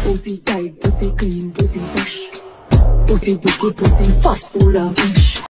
Pussy tight, pussy clean, pussy fresh. Pussy wicked, pussy fat, full of fish.